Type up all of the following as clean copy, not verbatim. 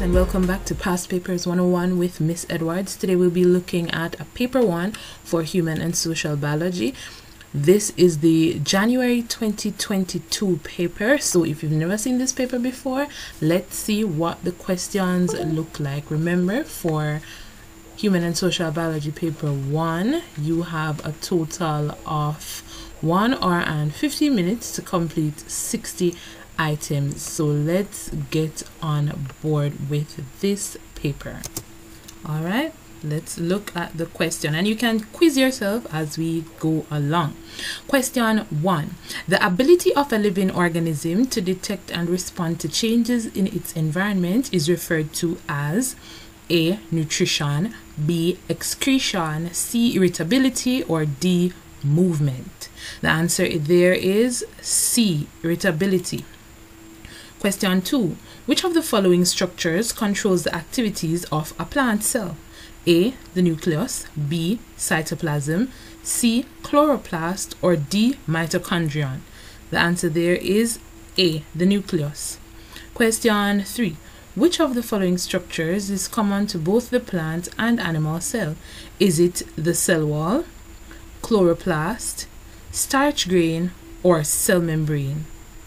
and welcome back to Past Papers 101 with Miss Edwards. Today we'll be looking at a paper 1 for Human and Social Biology. This is the January 2022 paper, so if you've never seen this paper before, let's see what the questions look like. Remember, for Human and Social Biology paper 1, you have a total of 1 hour and 15 minutes to complete 60 items. So let's get on board with this paper. All right, let's look at the question, and you can quiz yourself as we go along. Question 1. The ability of a living organism to detect and respond to changes in its environment is referred to as A. Nutrition, B. Excretion, C. Irritability, or D. Movement. The answer there is C. Irritability. Question 2. Which of the following structures controls the activities of a plant cell? A. The nucleus, B. Cytoplasm, C. Chloroplast, or D. Mitochondrion. The answer there is A. The nucleus. Question 3. Which of the following structures is common to both the plant and animal cell? Is it the cell wall, chloroplast, starch grain, or cell membrane?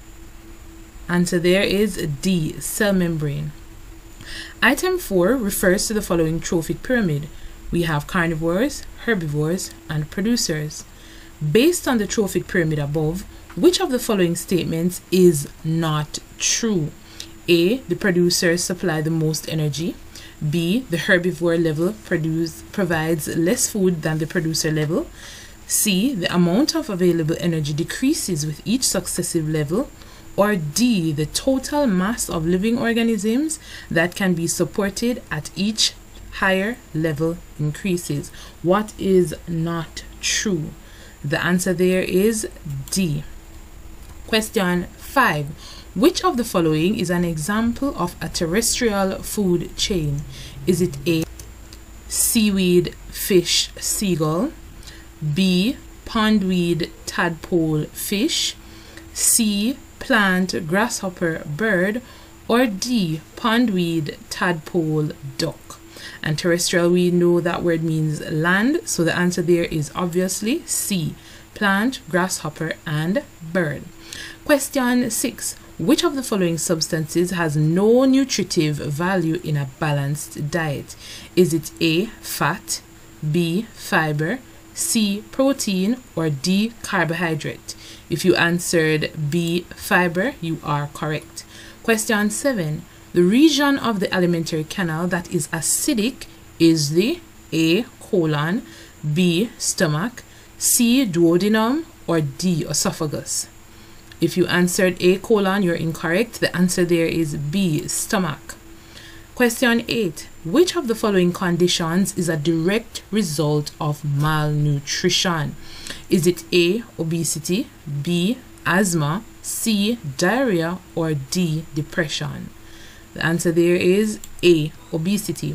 Answer there is D. Cell membrane. Item 4 refers to the following trophic pyramid. We have carnivores, herbivores, and producers. Based on the trophic pyramid above, which of the following statements is not true? A. The producers supply the most energy. B. The herbivore level provides less food than the producer level. C. The amount of available energy decreases with each successive level. Or D. The total mass of living organisms that can be supported at each higher level increases. What is not true? The answer there is D. Question 5. Which of the following is an example of a terrestrial food chain? Is it A. Seaweed, fish, seagull, B. Pondweed, tadpole, fish, C. Plant, grasshopper, bird, or D. Pondweed, tadpole, duck? And terrestrial, we know that word means land, so the answer there is obviously C. Plant, grasshopper, and bird. Question 6. Which of the following substances has no nutritive value in a balanced diet? Is it A. Fat, B. Fiber, C. Protein, or D. Carbohydrate? If you answered B. Fiber, you are correct. Question 7. The region of the alimentary canal that is acidic is the A. Colon, B. Stomach, C. Duodenum, or D. Esophagus? If you answered A. Colon, you're incorrect. The answer there is B. Stomach. Question 8. Which of the following conditions is a direct result of malnutrition? Is it A. Obesity, B. Asthma, C. Diarrhea, or D. Depression? The answer there is A. Obesity.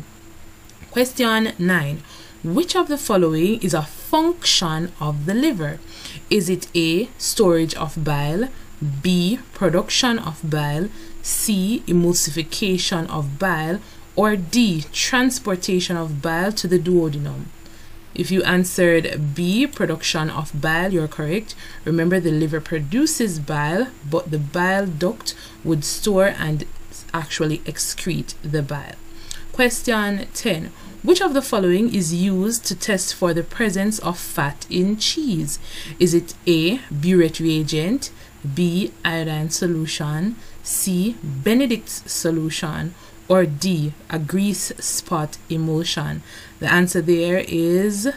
Question 9. Which of the following is a function of the liver? Is it A. Storage of bile, B. Production of bile, C. Emulsification of bile, or D. Transportation of bile to the duodenum? If you answered B. Production of bile, you're correct. Remember, the liver produces bile, but the bile duct would store and actually excrete the bile. Question 10. Which of the following is used to test for the presence of fat in cheese? Is it A. Burette reagent, B. Iodine solution, C. Benedict's solution, or D. A grease spot emulsion? The answer there is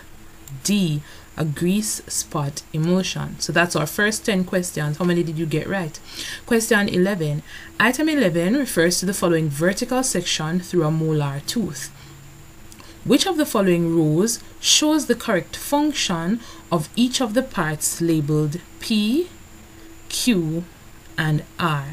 D. A grease spot emulsion. So that's our first 10 questions. How many did you get right? Question 11. Item 11 refers to the following vertical section through a molar tooth. Which of the following rows shows the correct function of each of the parts labeled P, Q, and R?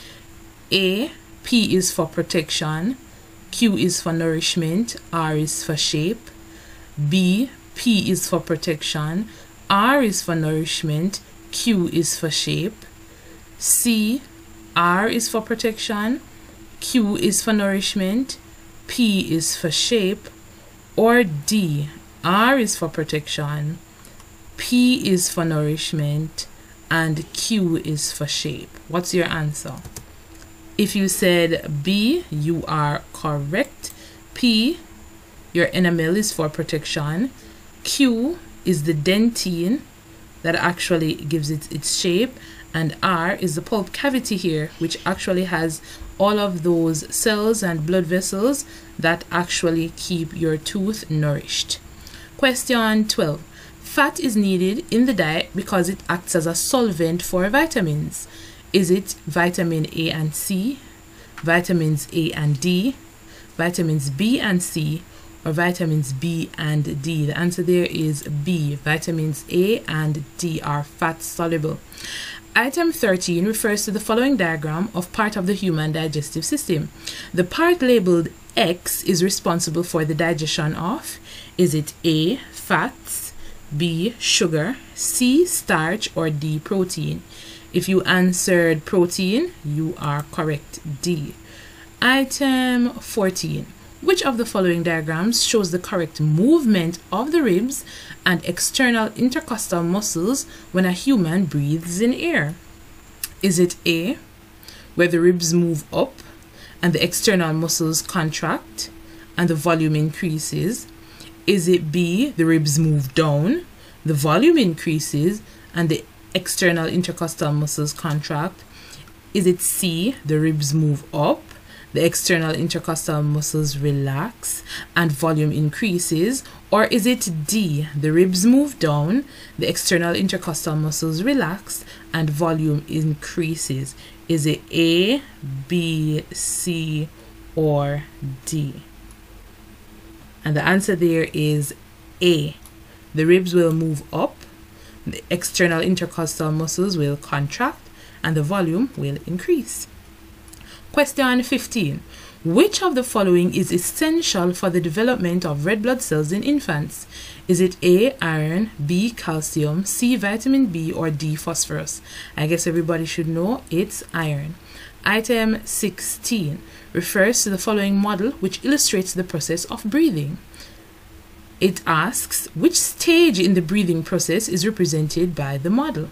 A. P is for protection, Q is for nourishment, R is for shape. B. P is for protection, R is for nourishment, Q is for shape. C. R is for protection, Q is for nourishment, P is for shape, or D, R is for protection, P is for nourishment, and Q is for shape? What's your answer? If you said B, you are correct. P, your enamel, is for protection. Q is the dentine that actually gives it its shape, and R is the pulp cavity here, which actually has all of those cells and blood vessels that actually keep your tooth nourished. Question 12. Fat is needed in the diet because it acts as a solvent for vitamins. Is it vitamin A and C, vitamins A and D, vitamins B and C, or vitamins B and D? The answer there is B. Vitamins A and D are fat soluble. Item 13 refers to the following diagram of part of the human digestive system. The part labeled X is responsible for the digestion of, is it A, fats, B, sugar, C, starch, or D, protein? If you answered protein, you are correct, D. Item 14. Which of the following diagrams shows the correct movement of the ribs and external intercostal muscles when a human breathes in air? Is it A, where the ribs move up and the external muscles contract and the volume increases? Is it B, the ribs move down, the volume increases, and the external intercostal muscles contract? Is it C, the ribs move up, the external intercostal muscles relax, and volume increases? Or is it D, the ribs move down, the external intercostal muscles relax, and volume increases? Is it A, B, C, or D? And the answer there is A. The ribs will move up, the external intercostal muscles will contract, and the volume will increase. Question 15. Which of the following is essential for the development of red blood cells in infants? Is it A, iron, B, calcium, C, vitamin B, or D, phosphorus? I guess everybody should know it's iron. Item 16 refers to the following model which illustrates the process of breathing. It asks which stage in the breathing process is represented by the model.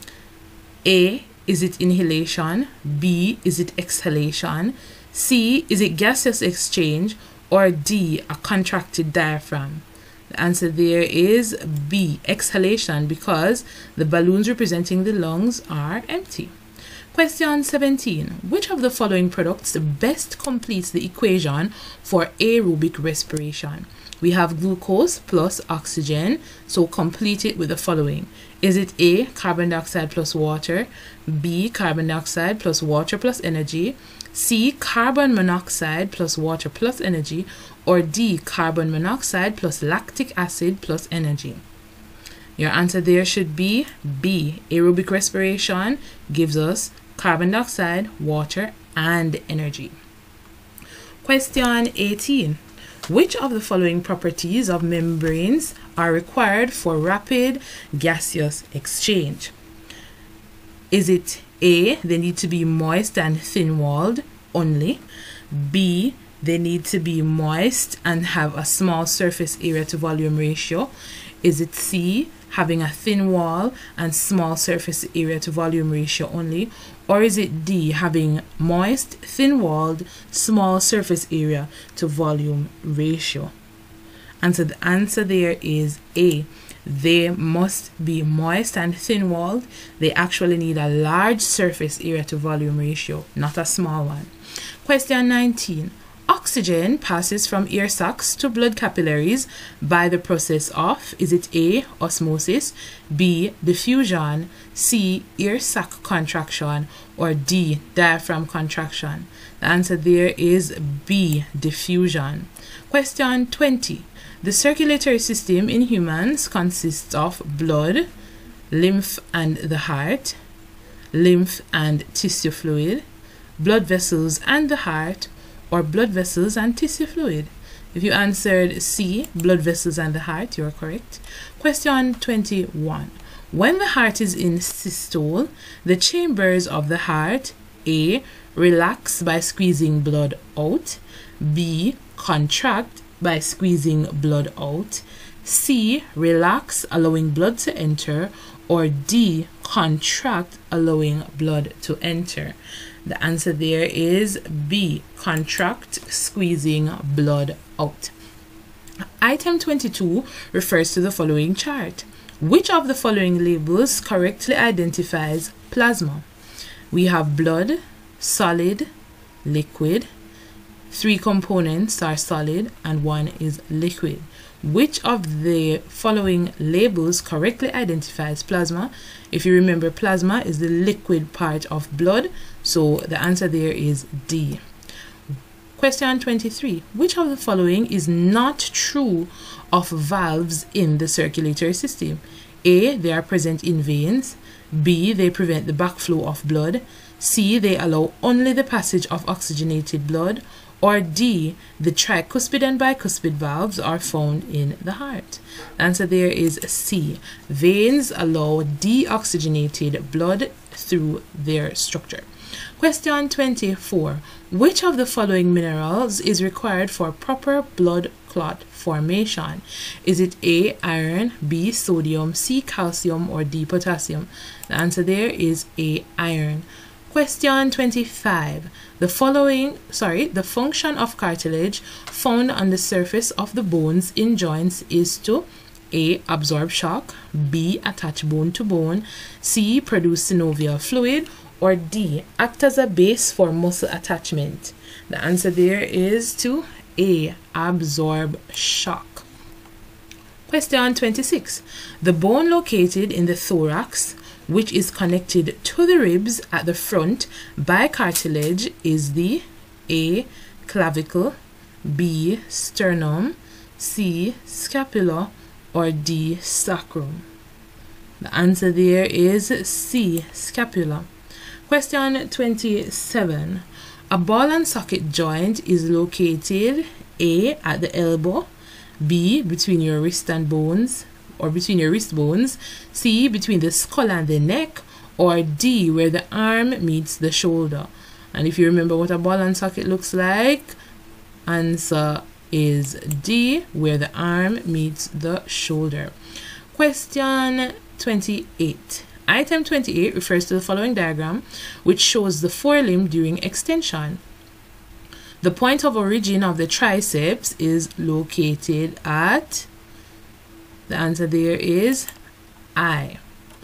A, is it inhalation? B, is it exhalation? C, is it gaseous exchange? Or D, a contracted diaphragm? The answer there is B, exhalation, because the balloons representing the lungs are empty. Question 17. Which of the following products best completes the equation for aerobic respiration? We have glucose plus oxygen, so complete it with the following. Is it A, carbon dioxide plus water, B, carbon dioxide plus water plus energy, C, carbon monoxide plus water plus energy, or D, carbon monoxide plus lactic acid plus energy? Your answer there should be B. Aerobic respiration gives us carbon dioxide, water, and energy. Question 18. Which of the following properties of membranes are required for rapid gaseous exchange? Is it A, they need to be moist and thin-walled only? B, they need to be moist and have a small surface area to volume ratio? Is it C, having a thin wall and small surface area to volume ratio only? Or is it D, having moist, thin-walled, small surface area to volume ratio? And so the answer there is A. They must be moist and thin-walled. They actually need a large surface area to volume ratio, not a small one. Question 19. Oxygen passes from ear sacs to blood capillaries by the process of, is it A, osmosis, B, diffusion, C, ear sac contraction, or D, diaphragm contraction? The answer there is B, diffusion. Question 20. The circulatory system in humans consists of blood, lymph and the heart, lymph and tissue fluid, blood vessels and the heart, or blood vessels and tissue fluid. If you answered C, blood vessels and the heart, you are correct. Question 21. When the heart is in systole, the chambers of the heart A. Relax by squeezing blood out. B. Contract by squeezing blood out. C. Relax, allowing blood to enter. Or D. Contract, allowing blood to enter. The answer there is B. Contract, squeezing blood out. Item 22 refers to the following chart. Which of the following labels correctly identifies plasma? We have blood, solid, liquid. 3 components are solid and 1 is liquid. Which of the following labels correctly identifies plasma? If you remember, plasma is the liquid part of blood, so the answer there is D. Question 23. Which of the following is not true of valves in the circulatory system? A. They are present in veins. B. They prevent the backflow of blood. C. They allow only the passage of oxygenated blood. Or D. The tricuspid and bicuspid valves are found in the heart. The answer there is C. Veins allow deoxygenated blood through their structure. Question 24. Which of the following minerals is required for proper blood clot formation? Is it A. Iron, B. Sodium, C. Calcium, or D. Potassium? The answer there is A. Iron. Question 25. The function of cartilage found on the surface of the bones in joints is to A. Absorb shock, B. Attach bone to bone, C. Produce synovial fluid, or D. Act as a base for muscle attachment. The answer there is to A. Absorb shock. Question 26. The bone located in the thorax, which is connected to the ribs at the front by cartilage, is the A. Clavicle, B. Sternum, C. Scapula, or D. Sacrum. The answer there is C. Scapula. Question 27. A ball and socket joint is located A. At the elbow, B. Between your wrist and bones, or between your wrist bones, C. Between the skull and the neck, or D. Where the arm meets the shoulder. And if you remember what a ball and socket looks like, answer is D. Where the arm meets the shoulder. Question 28. Item 28 refers to the following diagram, which shows the forelimb during extension. The point of origin of the triceps is located at, the answer there is I,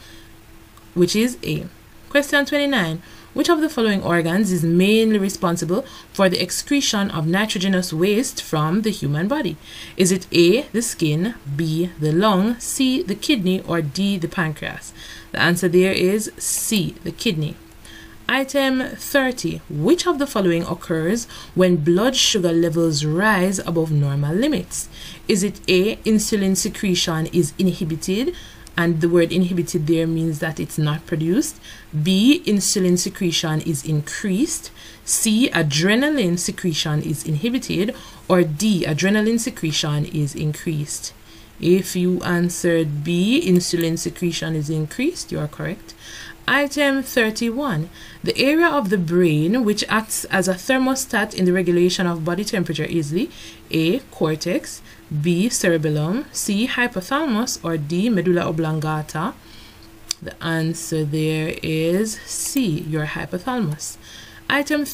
which is A. Question 29. Which of the following organs is mainly responsible for the excretion of nitrogenous waste from the human body? Is it A. the skin, B. the lung, C. the kidney, or D. the pancreas? The answer there is C. the kidney. Item 30. Which of the following occurs when blood sugar levels rise above normal limits? Is it A. Insulin secretion is inhibited, and the word inhibited there means that it's not produced. B. Insulin secretion is increased. C. Adrenaline secretion is inhibited. Or D. Adrenaline secretion is increased. If you answered B, insulin secretion is increased, you are correct. Item 31. The area of the brain which acts as a thermostat in the regulation of body temperature is the A. Cortex, B. Cerebellum, C. Hypothalamus, or D. Medulla oblongata. The answer there is C. Your hypothalamus. Item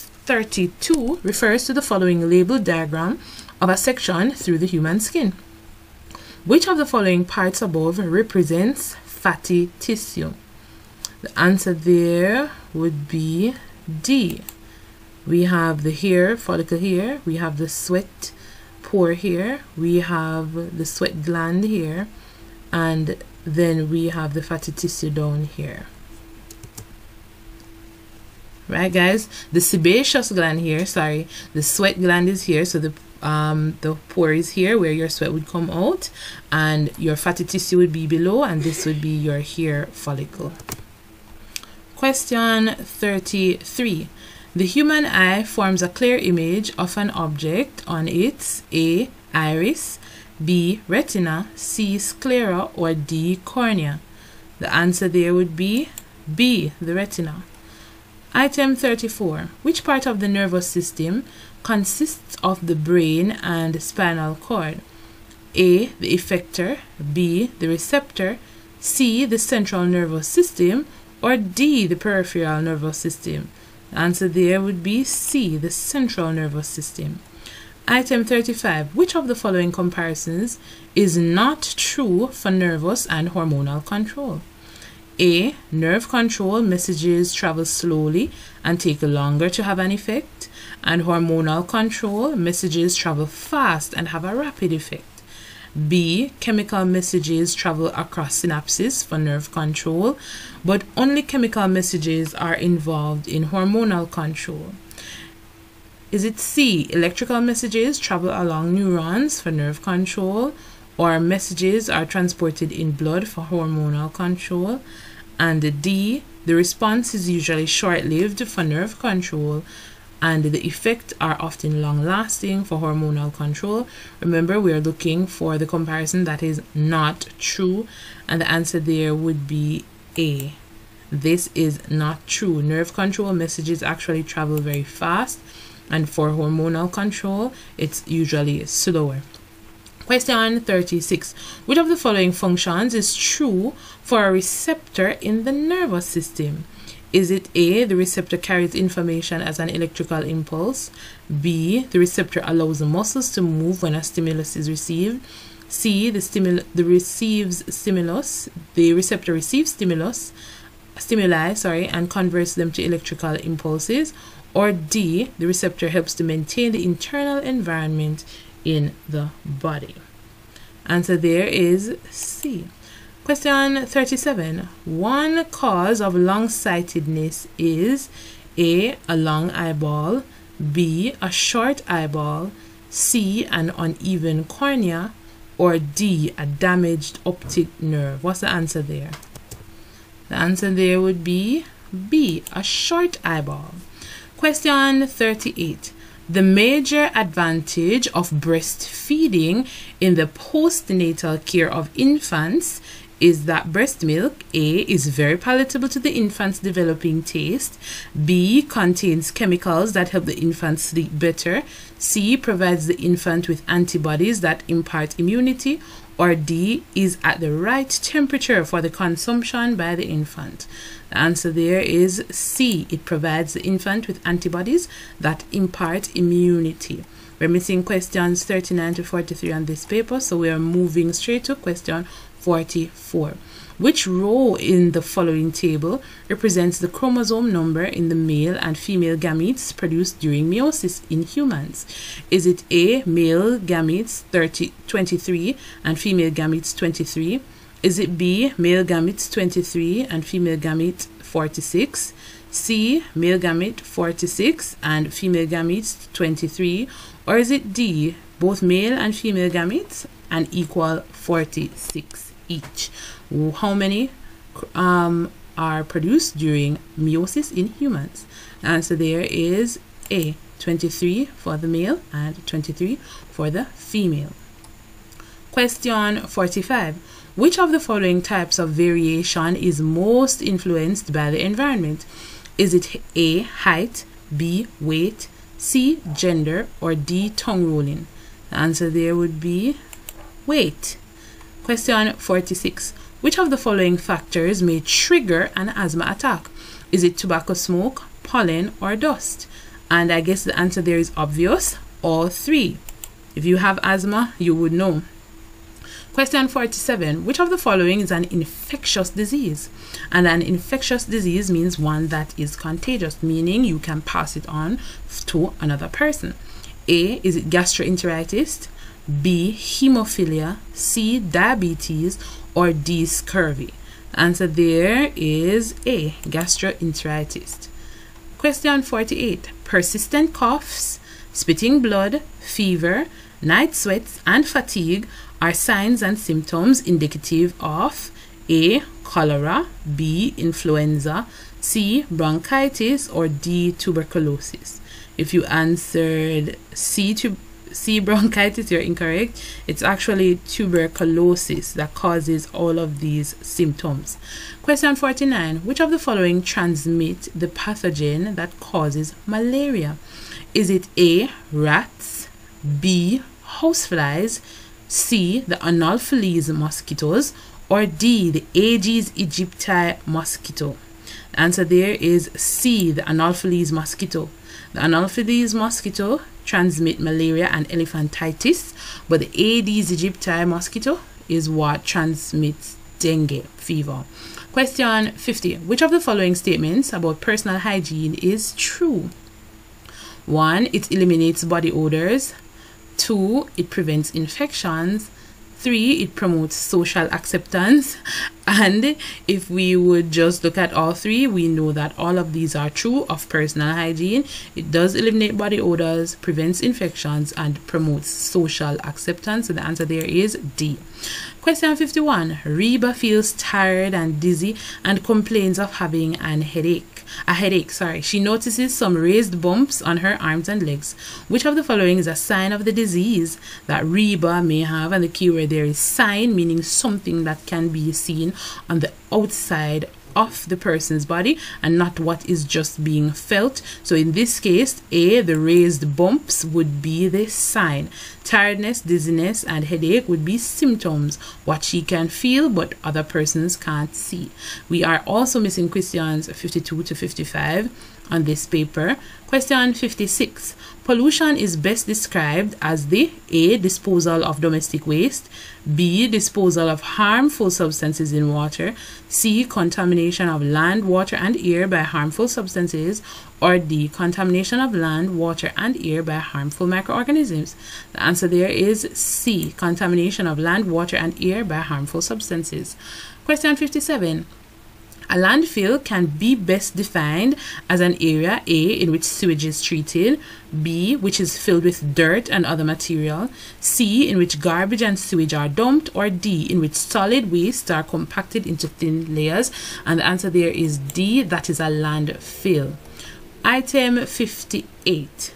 32 refers to the following labeled diagram of a section through the human skin. Which of the following parts above represents fatty tissue? The answer there would be D. We have the hair follicle here, we have the sweat pore here, we have the sweat gland here, and then we have the fatty tissue down here. Right, guys? The sebaceous gland here, the sweat gland is here, so the pore is here where your sweat would come out, and your fatty tissue would be below, and this would be your hair follicle. Question 33. The human eye forms a clear image of an object on its A. Iris, B. Retina, C. Sclera, or D. Cornea. The answer there would be B. The retina. Item 34. Which part of the nervous system consists of the brain and spinal cord? A. The effector, B. The receptor, C. The central nervous system, or D. The peripheral nervous system? The answer there would be C. The central nervous system. Item 35. Which of the following comparisons is not true for nervous and hormonal control? A. Nerve control messages travel slowly and take longer to have an effect, and hormonal control messages travel fast and have a rapid effect. B. Chemical messages travel across synapses for nerve control, but only chemical messages are involved in hormonal control. Is it C. Electrical messages travel along neurons for nerve control, or messages are transported in blood for hormonal control? And D. The response is usually short-lived for nerve control, and the effects are often long-lasting for hormonal control. Remember, we are looking for the comparison that is not true, and the answer there would be A. This is not true. Nerve control messages actually travel very fast, and for hormonal control, it's usually slower. Question 36. Which of the following functions is true for a receptor in the nervous system? Is it A. The receptor carries information as an electrical impulse, B. The receptor allows the muscles to move when a stimulus is received, C. The receptor receives stimuli, and converts them to electrical impulses, or D. The receptor helps to maintain the internal environment in the body? Answer there is C. Question 37. One cause of long-sightedness is A. A long eyeball, B. A short eyeball, C. An uneven cornea, or D. A damaged optic nerve? What's the answer there? The answer there would be B. A short eyeball. Question 38. The major advantage of breastfeeding in the postnatal care of infants is that breast milk, A. is very palatable to the infant's developing taste, B. contains chemicals that help the infant sleep better, C. provides the infant with antibodies that impart immunity, or D. is at the right temperature for the consumption by the infant? The answer there is C. It provides the infant with antibodies that impart immunity. We're missing questions 39 to 43 on this paper, so we are moving straight to question 44. Which row in the following table represents the chromosome number in the male and female gametes produced during meiosis in humans? Is it A. Male gametes 23 and female gametes 23? Is it B. Male gametes 23 and female gamete 46? C. Male gamete 46 and female gametes 23? Or is it D. Both male and female gametes and equal 46 each? How many are produced during meiosis in humans? The answer there is A. 23 for the male and 23 for the female. Question 45. Which of the following types of variation is most influenced by the environment? Is it A. height, B. weight, C. gender, or D. tongue rolling? The answer there would be weight. Question 46. Which of the following factors may trigger an asthma attack? Is it tobacco smoke, pollen, or dust? And I guess the answer there is obvious, all three. If you have asthma, you would know. Question 47. Which of the following is an infectious disease? And an infectious disease means one that is contagious, meaning you can pass it on to another person. A. Is it gastroenteritis? B. Hemophilia, C. Diabetes, or D. Scurvy? The answer there is A. Gastroenteritis. Question 48. Persistent coughs, spitting blood, fever, night sweats, and fatigue are signs and symptoms indicative of A. Cholera, B. Influenza, C. Bronchitis, or D. Tuberculosis. If you answered C to C, bronchitis, you're incorrect. It's actually tuberculosis that causes all of these symptoms. Question 49. Which of the following transmit the pathogen that causes malaria? Is it A, rats, B, houseflies, C, the Anopheles mosquitoes, or D, the Aedes aegypti mosquito? The answer there is C, the Anopheles mosquito. The Anopheles mosquito transmit malaria and elephantitis, but the Aedes aegypti mosquito is what transmits dengue fever. Question 50. Which of the following statements about personal hygiene is true? 1. It eliminates body odors. 2. It prevents infections. 3. It promotes social acceptance. And if we would just look at all three, we know that all of these are true of personal hygiene. It does eliminate body odors, prevents infections, and promotes social acceptance. So the answer there is D. Question 51. Reba feels tired and dizzy and complains of having a headache. She notices some raised bumps on her arms and legs. Which of the following is a sign of the disease that Reba may have? And the keyword there is sign, meaning something that can be seen on the outside of the person's body and not what is just being felt. So in this case, A, the raised bumps would be the sign. Tiredness, dizziness, and headache would be symptoms, what she can feel but other persons can't see. We are also missing questions 52 to 55 on this paper. Question 56. Pollution is best described as the A, disposal of domestic waste, B, disposal of harmful substances in water, C, contamination of land, water, and air by harmful substances, or D, contamination of land, water, and air by harmful microorganisms. The answer there is C, contamination of land, water, and air by harmful substances. Question 57. A landfill can be best defined as an area A, in which sewage is treated, B, which is filled with dirt and other material, C, in which garbage and sewage are dumped, or D, in which solid wastes are compacted into thin layers. And the answer there is D, that is a landfill. Item 58.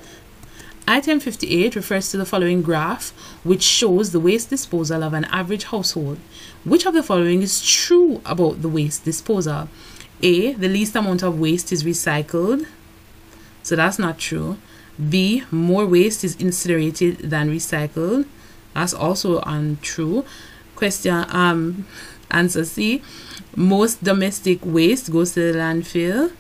Item 58 refers to the following graph, which shows the waste disposal of an average household. Which of the following is true about the waste disposal? A, the least amount of waste is recycled. So that's not true. B, more waste is incinerated than recycled. That's also untrue. Question answer C, most domestic waste goes to the landfill.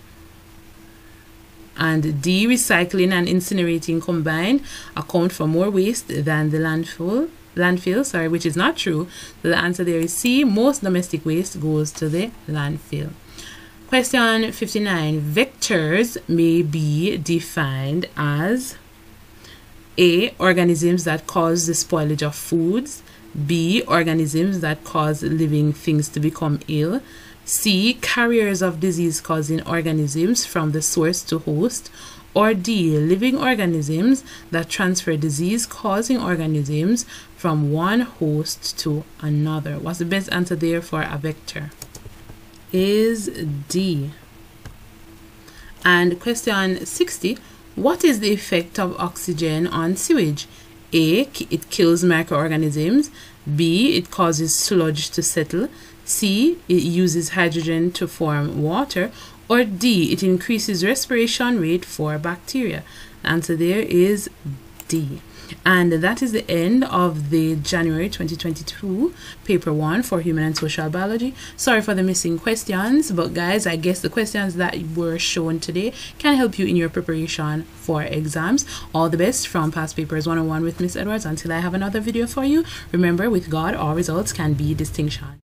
And D, recycling and incinerating combined account for more waste than the landfill, which is not true. So the answer there is C, most domestic waste goes to the landfill. Question 59. Vectors may be defined as A, organisms that cause the spoilage of foods, B, organisms that cause living things to become ill, C, carriers of disease-causing organisms from the source to host, or D, living organisms that transfer disease-causing organisms from one host to another. What's the best answer there for a vector? Is D. And question 60. What is the effect of oxygen on sewage? A, it kills microorganisms. B, it causes sludge to settle. C, it uses hydrogen to form water, or D, it increases respiration rate for bacteria. The answer there is D. And that is the end of the January 2022 paper 1 for human and social biology. Sorry for the missing questions, but guys, I guess the questions that were shown today can help you in your preparation for exams. All the best from Past Papers 101 with Miss Edwards. Until I have another video for you, remember, with God all results can be distinction.